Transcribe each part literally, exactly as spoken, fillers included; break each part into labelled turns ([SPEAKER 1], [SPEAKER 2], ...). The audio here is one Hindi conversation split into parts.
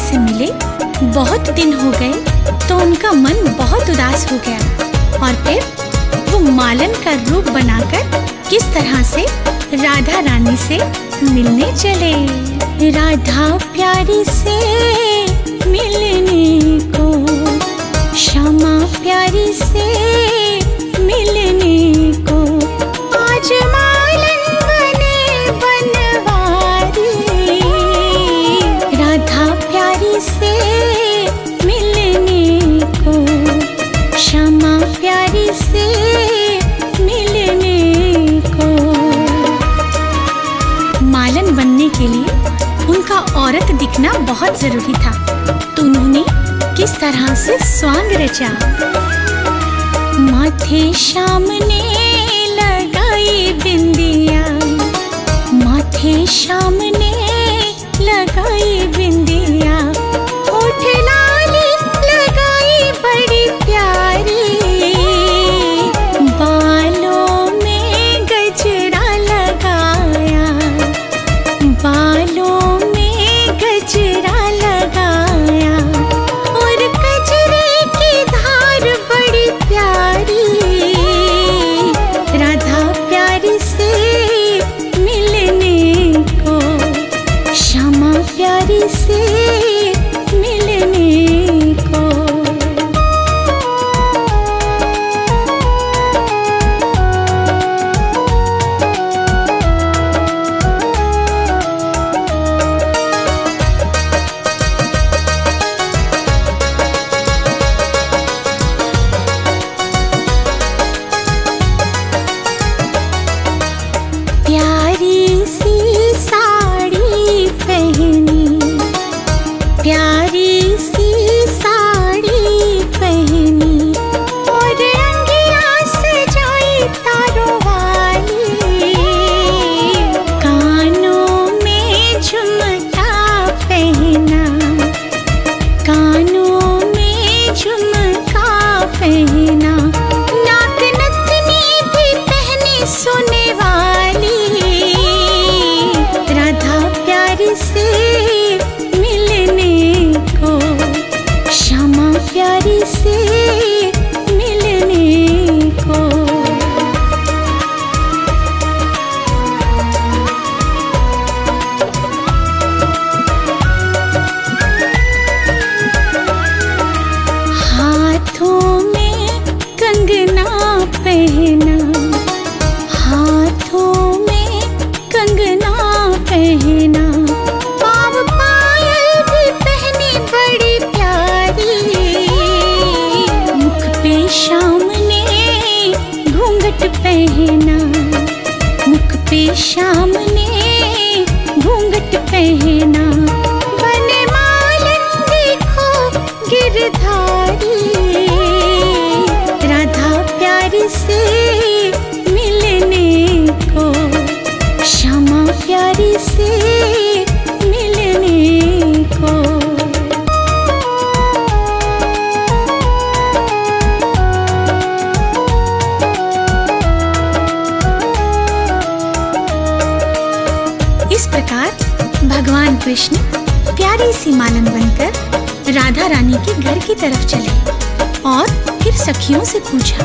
[SPEAKER 1] से मिले बहुत दिन हो गए तो उनका मन बहुत उदास हो गया और फिर वो मालन का रूप बनाकर किस तरह से राधा रानी से मिलने चले। राधा प्यारी से मिलने को, श्यामा प्यारी से मिलने को, आज मालन बने बनवारी। राधा प्यारी से मिलने को, श्यामा प्यारी से मिलने को। मालन बनने के लिए उनका औरत दिखना बहुत जरूरी था, तो उन्होंने किस तरह से स्वांग रचा। माथे श्याम ने लगाई बिंदिया, माथे श्याम ने लगाई बिंदिया, होठ लाली लगाई बड़ी प्यारी, बालों में गजरा लगाया, बालों में गजरा लगाया, और गजरे की धार बड़ी प्यारी। राधा प्यारी से मिलने को, श्यामा प्यारी से मिलने को। प्यारी सी साड़ी पहनी, प्यारी सी साड़ी पहनी, और अंगिया सजाई तारों वाली, कानों में झुमका पहना, कानों में झुमका पहना, नाक नथनी भी पहनी सोने वाली। राधा प्यारी से मिलने को, श्यामा प्यारी से मिलने को। हाथों में कंगना पहना, हाथों में कंगना पहना, पाँव पायल भी पहनी बड़ी प्यारी, मुख पे श्याम ने घूंघट पहना, मुख पे श्याम ने घूंघट पहना, बने मालन देखो गिरधारी। राधा प्यारी से मिलने को, श्यामा प्यारी से मिलने को। इस प्रकार भगवान कृष्ण प्यारी सी मालन बनकर राधा रानी के घर की तरफ चले और फिर सखियों से पूछा।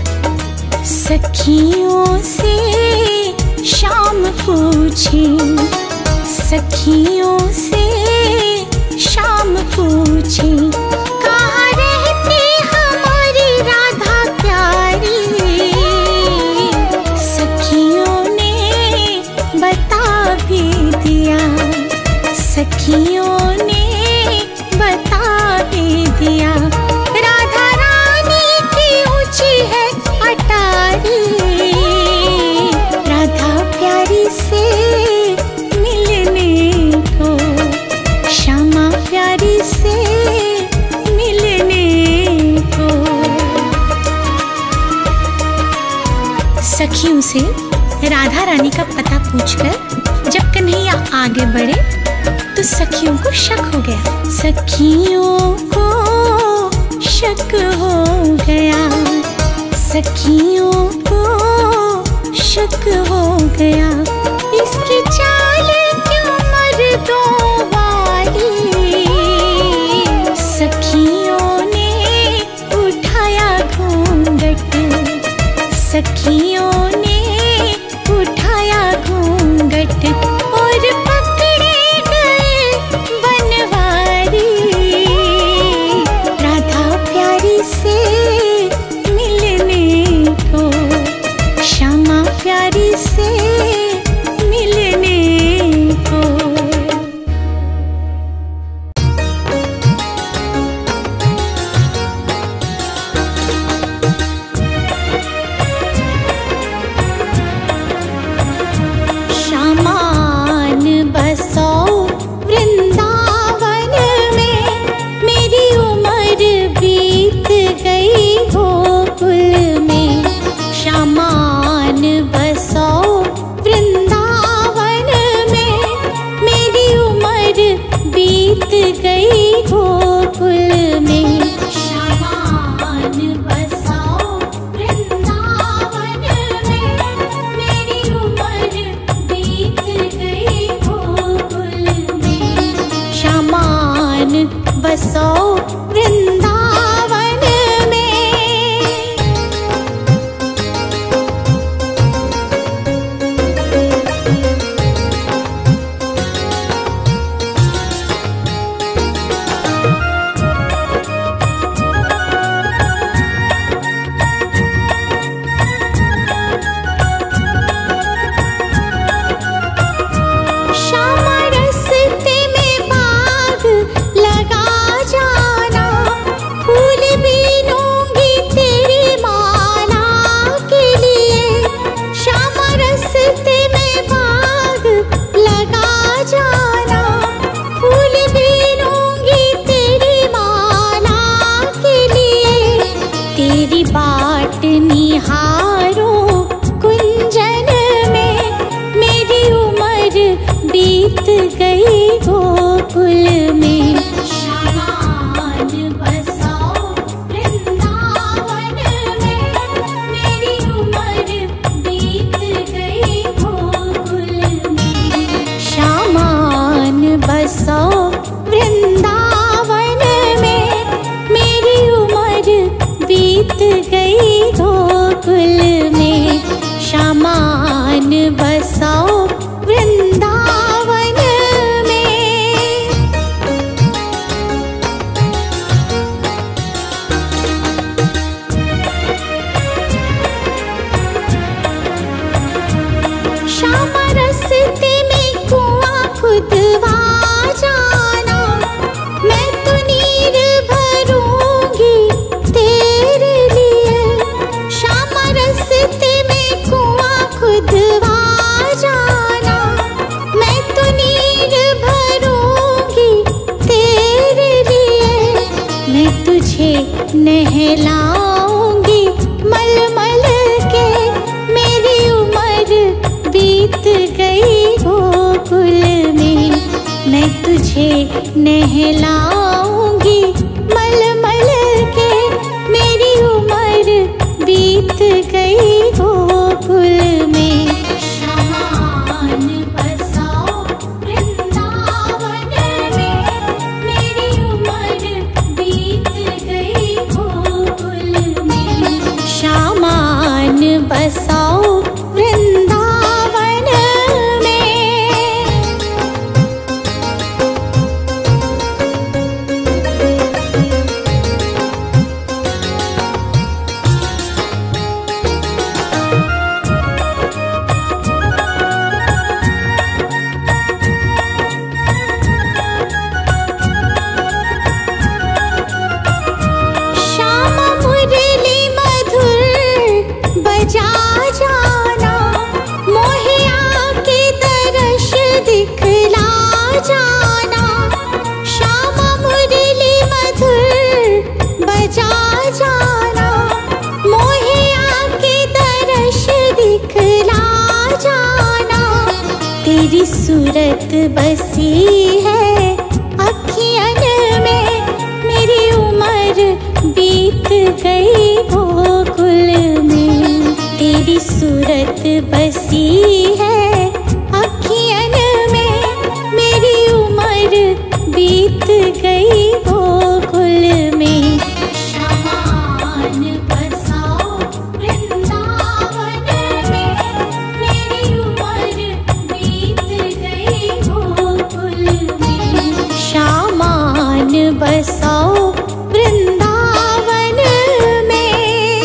[SPEAKER 1] सखियों से श्याम पूछे, सखियों से श्याम पूछे, कहाँ रहती हमारी राधा प्यारी। सखियों ने बता भी दिया, सखियों ने बता भी दिया, राधा रानी की ऊंची है अटारी। राधा प्यारी से मिलने को, श्यामा प्यारी से मिलने को। सखियों से राधा रानी का पता पूछकर जब कन्हैया आगे बढ़े तो सखियों को शक हो गया। सखियों को शक हो गया, सखियों को शक हो गया, इसकी चाल क्यों मर्दों वाली। सखियों ने उठाया घूंघट और पकड़े गए बनवारी। राधा प्यारी से मिलने को, श्यामा प्यारी से मिलने को। श्यामान बसो वृंदावन में, मेरी उम्र बीत गई गोकुल में। श्यामान बसो वृंदावन में, मेरी उम्र बीत गई गोकुल में। श्यामान बसो वृंदावन में, मेरी उम्र बीत गई गोकुल में। श्यामान बसो वृंदावन में। श्यामा रस्ते में बाग लगा जाना, फूल बीनूंगी तेरी माला के लिए। श्यामा रस्ते में बाग लगा जाना, फूल बीनूंगी तेरी माला के लिए। तेरी बाट निहारूं कुंजन में, मेरी उम्र बीत गई गोकुल में। श्यामान बसो वृंदावन में, मेरी उम्र बीत गई गोकुल में। श्यामान बसो वृंदावन में, मेरी उम्र बीत गई गोकुल में। श्यामान बसो वृंदावन में। श्यामा रस्ते में कुआं खुदवा जाना, मैं तो नीर भरूंगी तेरे लिए। श्यामा रस्ते में कुआं खुदवा जाना, मैं तो नीर भरूंगी तेरे लिए। मैं तुझे नहलाऊंगी मलमल के, मेरी उम्र बीत गई गोकुल में। मैं तुझे नहलाऊंगी मलमल के, मेरी उम्र बीत गई गोकुल में। श्यामान बसो वृंदावन में, मेरी उम्र बीत गई गोकुल में। श्यामान बसो वृंदावन में। श्यामा मुरली मधुर बजा जाना, मोहे आके दर्श दिखला जाना। श्यामा मुरली मधुर बजा जाना, मोहे आके दर्श दिखला जाना। तेरी सूरत बसी है अखियन में, मेरी उम्र बीत गई गोकुल में। तेरी सूरत बसी है अखियन में, मेरी उम्र बीत गई गोकुल में। श्यामान बसो वृंदावन बसाओ वृंदावन में।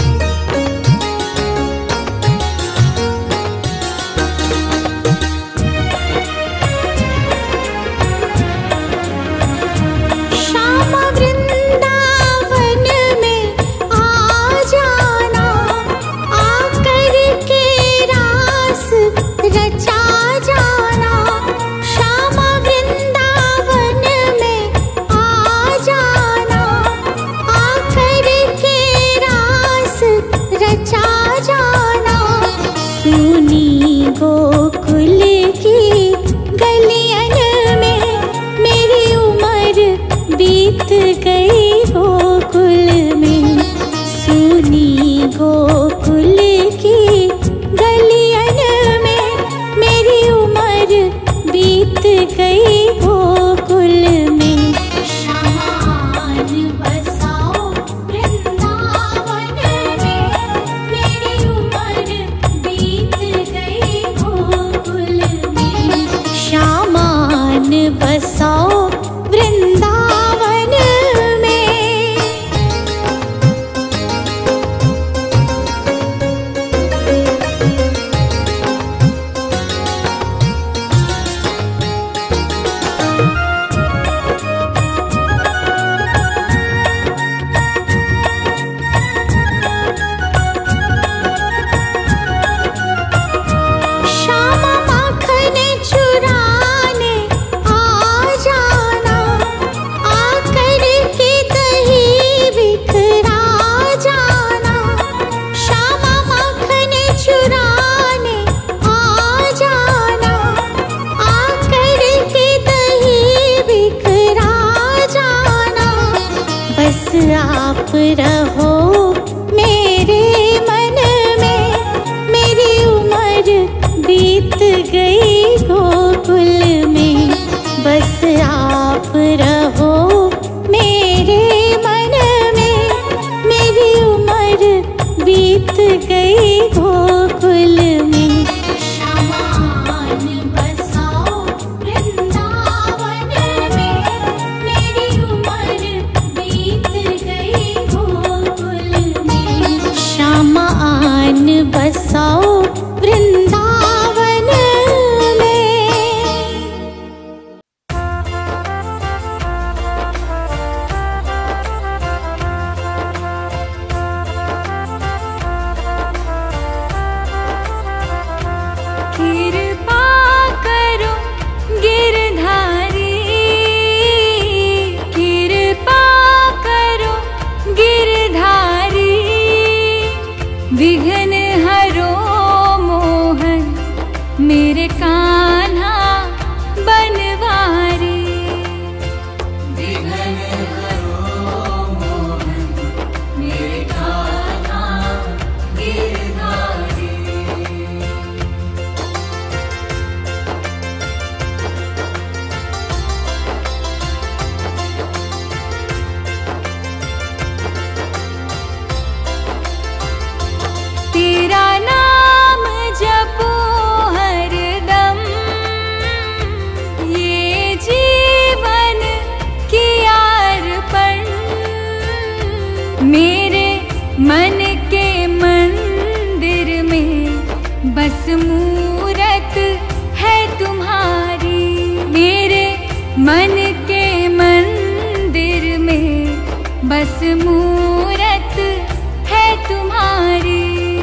[SPEAKER 1] श्यामा वृंदावन में आ जाना, आकर के रास रचा जाना। श्यामा वृंदावन में आ जाना, आकर के रास रचा जाना। सुनी गोकुल की गलियन में मेरी उम्र बीत गई गोकुल में। सुनी गोकुल की गलियन में मेरी उम्र बीत गई गोकुल में। श्यामान बसाओ वृंदावन में, मेरी उम्र बीत गई गोकुल में। श्यामान बसाओ वृंदावन में। श्यामा माखन चुराने आ जाना, आकर के दही बिखरा जाना। श्यामा माखन चुराने आ जाना, आकर के दही बिखरा जाना। बस आप रहो मेरे मन में, मेरी उम्र बीत गई गोकुल में। बस आप रहो मेरे मन में, मेरी उम्र बीत गई गोकुल में। श्यामान बसाओ वृंदावन में, मेरी उम्र बीत गई गोकुल में। श्यामान बसाओ वृंदावन में। कृपा करो गिरधारी, कृपा करो गिरधारी। विघ्न हरो मोहन मेरे कान्हा बनवारी। विघ्न हरो मोहन मेरे कान्हा गिरधारी। तेरा नाम जपो हरदम, ये जीवन की अर्पण। मेरे मन के मंदिर में बस मूरत है तुम्हारी। मेरे मन के मंदिर में बस मूरत है तुम्हारी।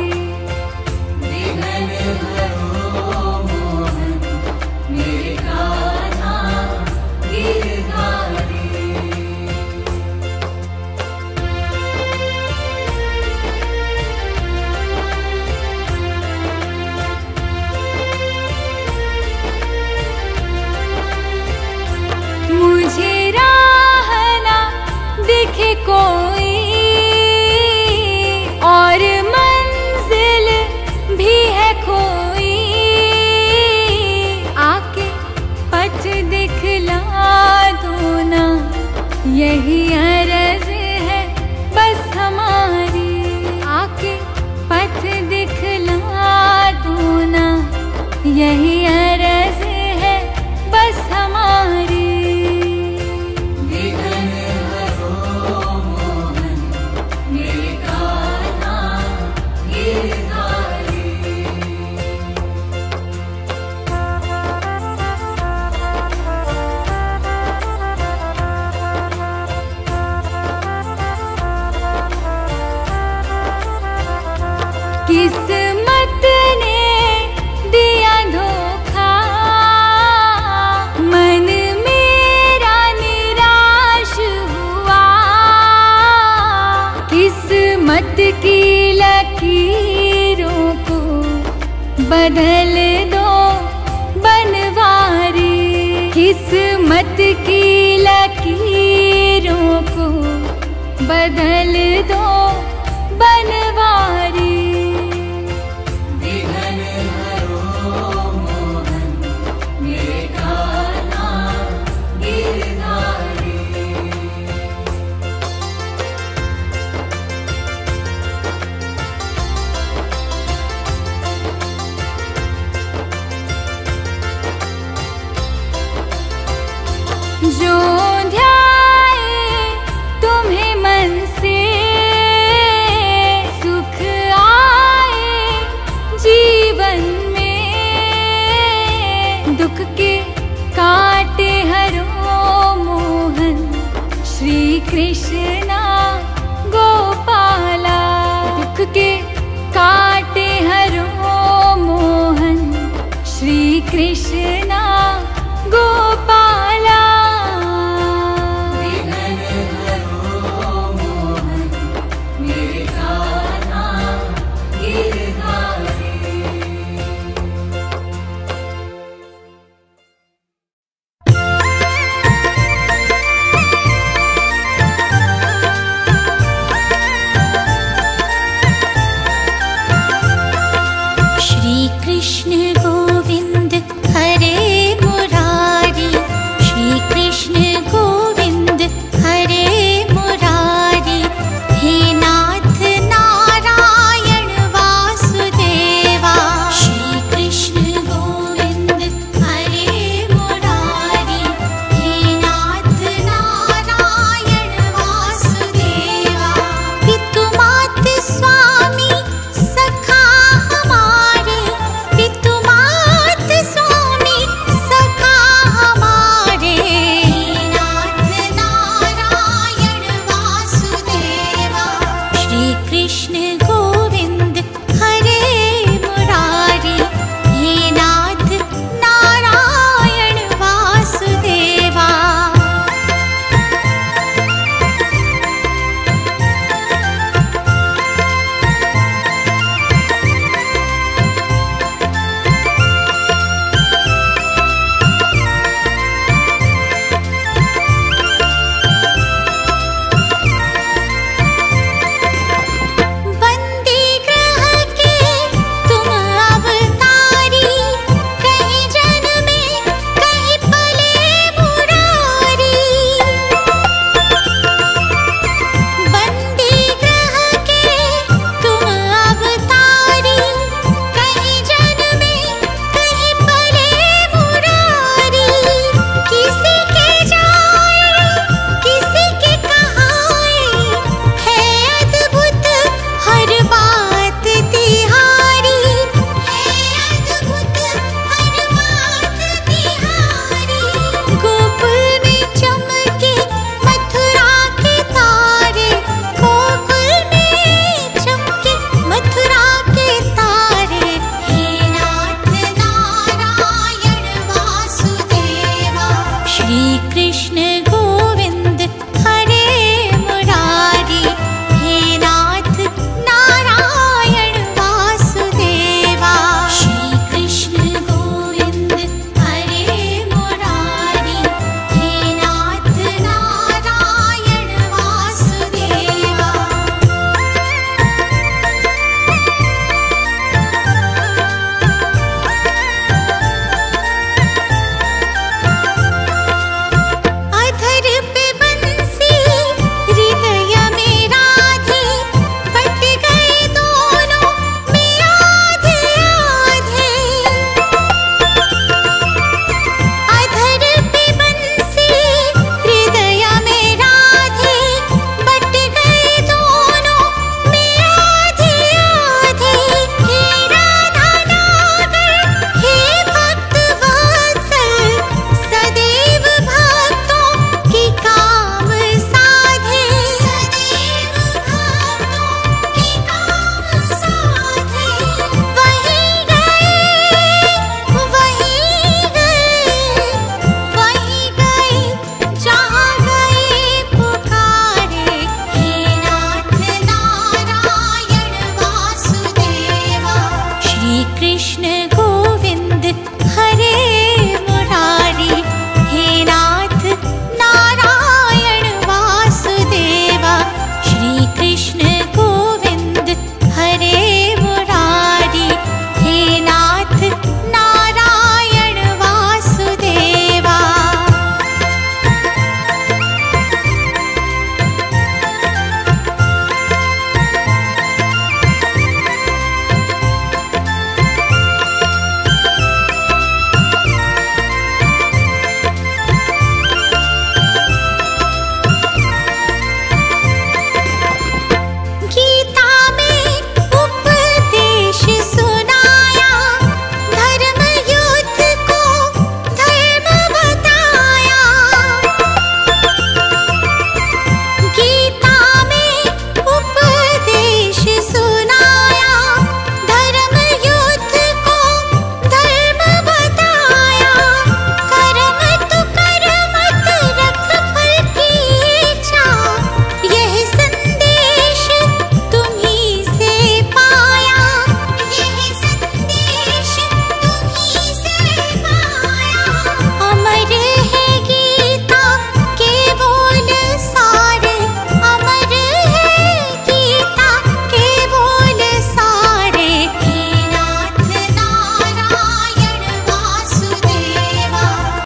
[SPEAKER 1] मुझे राह ना दिखे कोई, और मंजिल भी है खोई। आके पथ दिखला दो ना, यही अर्ज है बस हमारी। आके पथ दिखला दो ना, यही अर्ज है बस हमारी। विघ्न
[SPEAKER 2] किस्मत की लकीरों को बदल दो बनवारी, किस्मत की लकीरों को बदल दो बनवारी। विघ्न हरो मोहन मेरे कान्हा गिरधारी। जो ध्याए तुम्हें मन से सुख आए जीवन में, दुख के काटे हरो मोहन श्री कृष्णा गोपाला। दुख के काटे हरो मोहन श्री कृष्णा